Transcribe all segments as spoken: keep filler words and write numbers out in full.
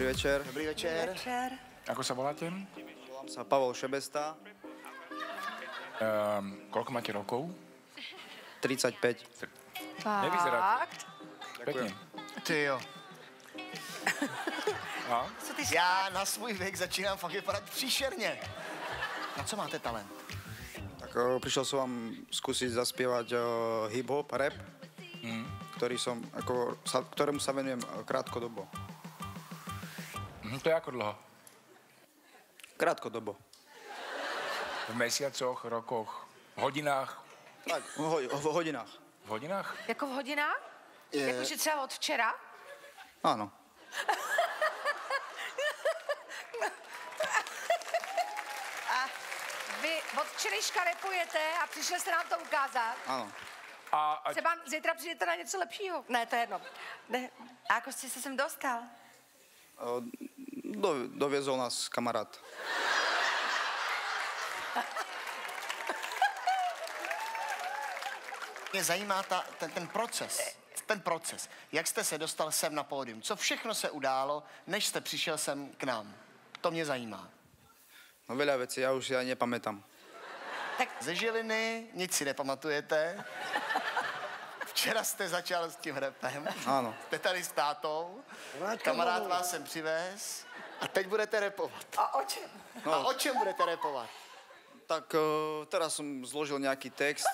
Dobrý večer. Dobrý večer. Dobrý večer. Ako sa voláte? Volám sa Pavol Šebesta. Um, koľko máte rokov? tridsaťpäť. Nevyzeráte. Pekne. Ty jo. A? Já na svůj věk začínám fakt vypadat příšerně. Na co máte talent? Tak uh, prišiel som vám skúsiť zaspievať uh, hip-hop, rap, Mm. ktorý som, ako, sa, ktorému sa venujem uh, krátkodobo. Mm, to je ako dlho? Krátkodobo. V mesiacoch, rokoch, hodinách? Tak, v, ho, v hodinách. V hodinách? Jako v hodinách? Je... Jakože třeba od včera? Áno. A vy od včerejška repujete a přišli jste nám to ukázat. Áno. A, a Třeba zítra přijdete na něco lepšího. Ne, to je jedno. Ne. A ako jste se sem dostal? Uh, do, doviezol nás kamarát. Mě zajímá ta, ten, ten proces. Ten proces. Jak jste se dostal sem na pódium? Co všechno se událo, než jste přišel sem k nám? To mě zajímá. No veľa vecí, ja už si aj nepamätám. Ze Žiliny nic si nepamatujete. Včera jste začal s tím rapem. Áno. Jste tady s tátou. Kamarád vás sem přivez. A teď budete rapovat. A o čem? No. A o čem budete rapovat? Tak uh, teraz som zložil nejaký text.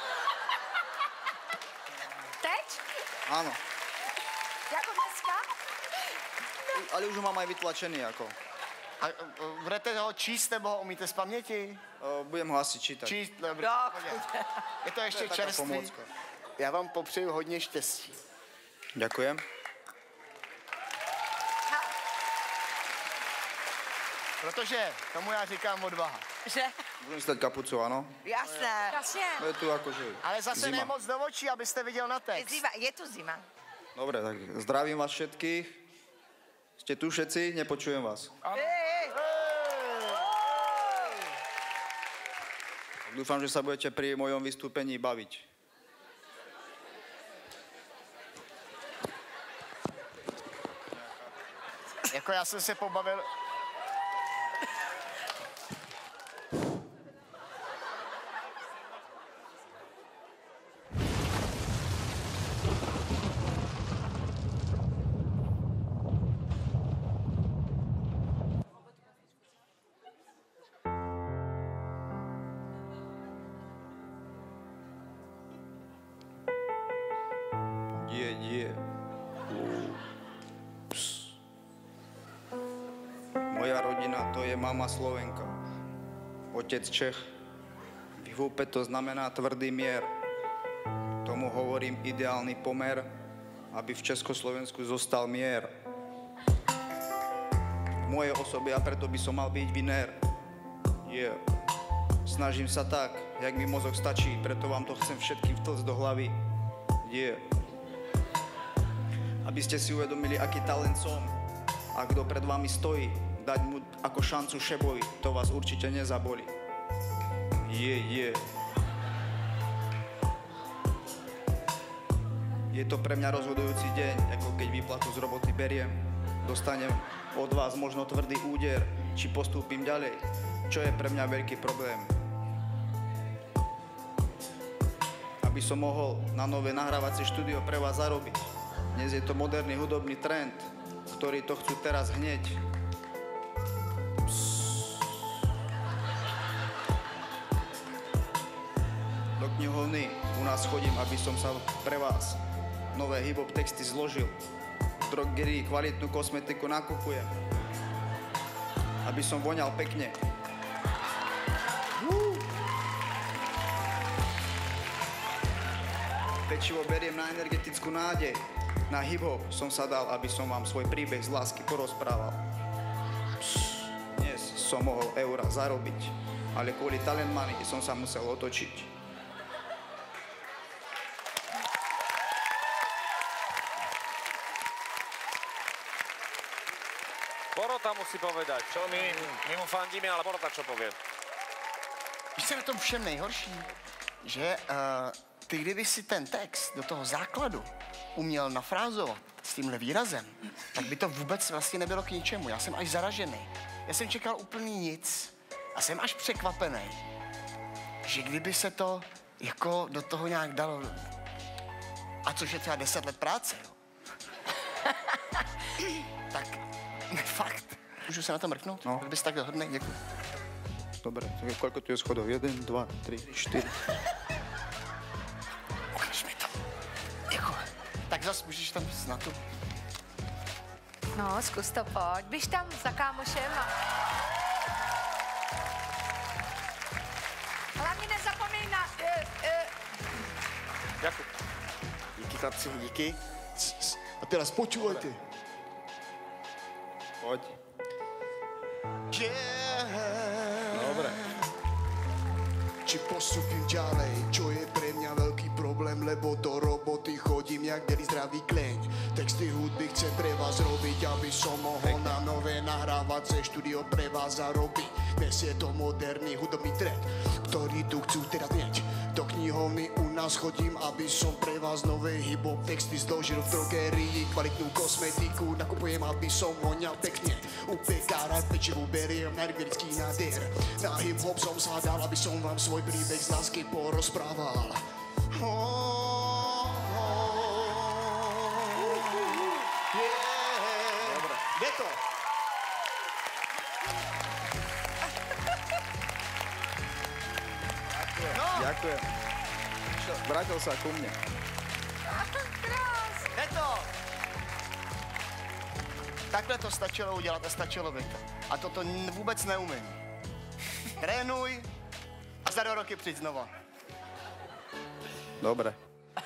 Teď? Áno. Jako dneska? Ale už ho mám aj vytlačený, ako. A uh, budete ho číst, nebo ho umíte z paměti? Uh, budem ho asi čítať. Číst, dobrý. No. Je to ještě To je taká čerstvý. pomôcka. Já vám popřeju hodně štěstí. Ďakujem. Protože tomu já říkám odvaha. Že? Budem si dať kapucu, áno? Jasné. Jasně. To je tu akože Ale zase zima. ne moc do očí, abyste viděl na Je, text. zima, je tu zima. Dobre, tak zdravím vás všetkých. Ste tu všetci? Nepočujem vás. Ej, Dúfam, že sa budete pri mojom vystúpení baviť. Jako já jsem se pobavil... Je, je. Ups. Moja rodina to je mama Slovenka. Otec Čech. V húpe to znamená tvrdý mier. Tomu hovorím ideálny pomer, aby v Československu zostal mier. V mojej osobe a preto by som mal byť vinér. Je. Yeah. Snažím sa tak, jak mi mozog stačí, preto vám to chcem všetkým vtlcť do hlavy. Je. Yeah. Aby ste si uvedomili, aký talent som a kto pred vami stojí, dať mu ako šancu šebovi, to vás určite nezabolí. Je, je. Je to pre mňa rozhodujúci deň, ako keď výplatu z roboty beriem. Dostanem od vás možno tvrdý úder, či postúpim ďalej, čo je pre mňa veľký problém. Aby som mohol na nové nahrávacie štúdio pre vás zarobiť. Dnes je to moderný hudobný trend, ktorí to chcú teraz hneď. Do knihovny u nás chodím, aby som sa pre vás nové hip-hop texty zložil. V drogerii kvalitnú kosmetiku nakupujem, aby som voňal pekne. Pečivo beriem na energetickú nádej. Na hip-hop som sa dal, aby som vám svoj príbeh z lásky porozprával. Pš, dnes som mohol eura zarobiť, ale kvôli talent money som sa musel otočiť. Porota musí povedať, čo my, my mu fandíme, ale Porota čo povie? Víš, co je na tom všem nejhorší? Že uh, ty ty kdyby si ten text do toho základu uměl nafrázovat s tímhle výrazem, tak by to vůbec vlastně nebylo k ničemu. Já jsem až zaražený. Já jsem čekal úplný nic a jsem až překvapený, že kdyby se to jako do toho nějak dalo, a což je třeba deset let práce, jo. Tak fakt, můžu se na to mrknout? No. Byl bys tak hodnej, děkuji. Dobre, tak koľko tu je schodov? jeden, dva, tri, štyri. Ukaž mi to. Děkuji. Tak zas můžeš tam na tu. No, zkus to, pojď. Běž tam za kámošem a... Hlavně nezapomeň na... Uh, uh, Ďakujem. Díky chlapci, díky. A teraz počúvajte. Poď. Yeah. Dobre. Či postupím ďalej, čo je pre mňa veľký problém, lebo do roboty chodím jak delý zdravý kleň. Texty hudby chcem pre vás robiť, aby som mohol na nové nahrávať cez štúdio pre vás zarobiť. Dnes je to moderný hudobný trend, ktorý tu chcú teraz znieť. Do knihovny u nás chodím, aby som pre vás nové hip-hop texty zložil v drogerii. Kvalitnú kosmetiku nakupujem, aby som voňal pekne. U pekára pečivu beriem nervický nádher. Na hip-hop som sa dal, aby som vám svoj príbeh z lásky porozprával. Oh, oh, yeah. Dobre. Kde to? Ďakujem. Vrátil sa ku mne. Jde to! Takhle to stačilo udělat a stačilo by to. A toto n- vůbec neumím. Trénuj a za dva roky přijď znova. Dobre.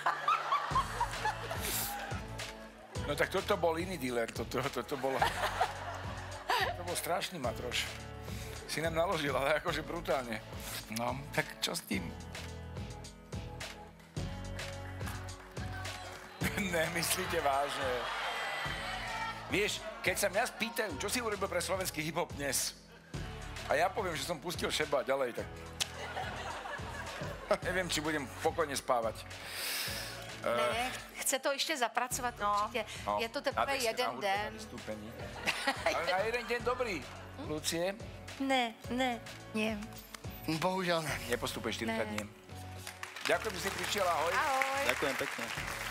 No tak toto bol iný dealer, toto, toto bolo... To bol strašný matroš. Si nám naložil, ale akože brutálne. No, tak čo s tým? Nemyslíte vážne. Vieš, keď sa mňa spýtajú, čo si urobil pre slovenský hip-hop dnes? A ja poviem, že som pustil Šeba ďalej, tak... Neviem, či budem pokojne spávať. ne, chce to ještě zapracovat určitě. No, Je to na teprve texte, na jeden hudbe, na den. vystúpení. Ale na jeden deň dobrý. Lucie, Ne, ne, nie. Bohužel ne. nepostupuješ štyrikrát Ne. nie. Ďakujem, že si prišiel, ahoj. Ahoj. Ďakujem pekne.